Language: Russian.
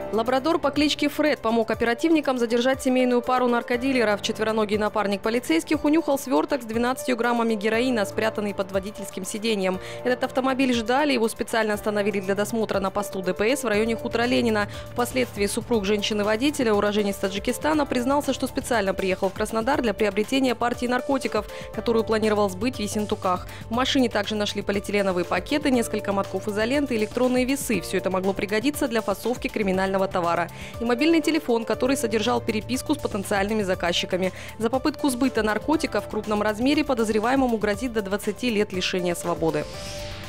Лабрадор по кличке Фред помог оперативникам задержать семейную пару наркодилеров. Четвероногий напарник полицейских унюхал сверток с 12 граммами героина, спрятанный под водительским сиденьем. Этот автомобиль ждали, его специально остановили для досмотра на посту ДПС в районе хутора Ленина. Впоследствии супруг женщины-водителя, уроженец Таджикистана, признался, что специально приехал в Краснодар для приобретения партии наркотиков, которую планировал сбыть в Ессентуках. В машине также нашли полиэтиленовые пакеты, несколько мотков изоленты, электронные весы. Все это могло пригодиться для фасовки криминального товара. И мобильный телефон, который содержал переписку с потенциальными заказчиками. За попытку сбыта наркотиков в крупном размере подозреваемому грозит до 20 лет лишения свободы.